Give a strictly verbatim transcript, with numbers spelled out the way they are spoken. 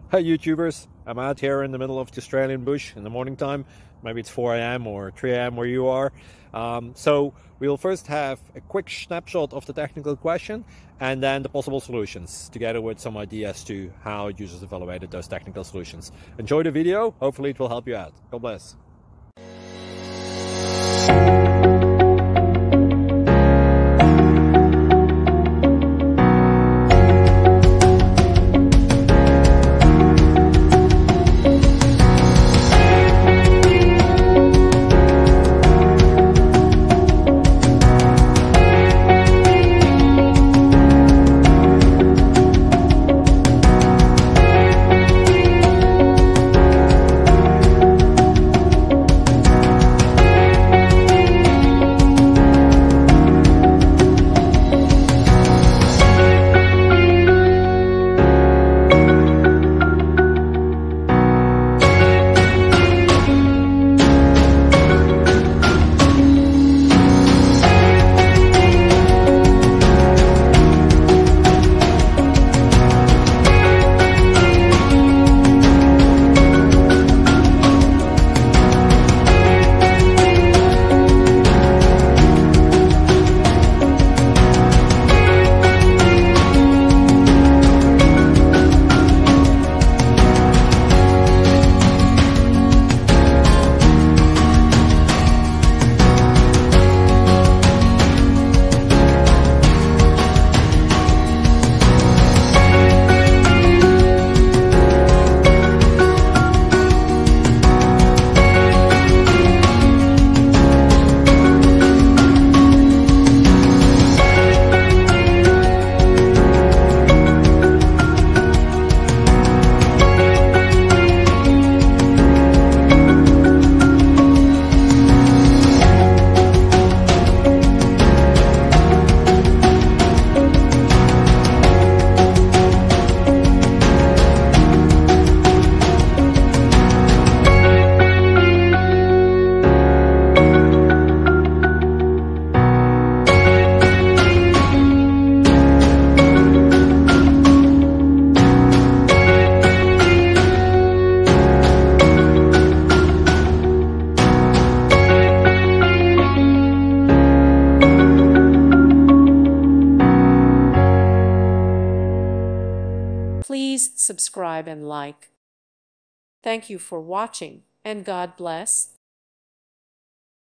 Hi YouTubers, I'm out here in the middle of the Australian bush in the morning time. Maybe it's four A M or three A M where you are. Um, so we'll first have a quick snapshot of the technical question and then the possible solutions, together with some ideas to how users evaluated those technical solutions. Enjoy the video, hopefully it will help you out. God bless. Please subscribe and like. Thank you for watching, and God bless.